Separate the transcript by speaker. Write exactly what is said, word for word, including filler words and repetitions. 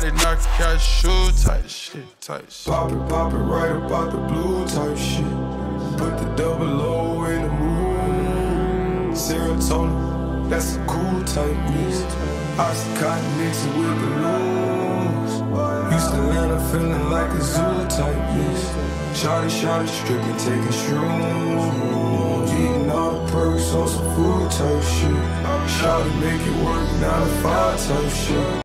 Speaker 1: they knock out shoe type shit, type shit.
Speaker 2: Pop it, pop it right about the blue type shit. Put the double O in the moon. Serotonin, that's a cool type mix. Oxycontin mixed with the loose. Used to land up feeling like a zoo type mix. Shawty, shawty, stripping, taking shrooms. Eating all the perks on some food type shit. Shawty make it work, nine to five type shit.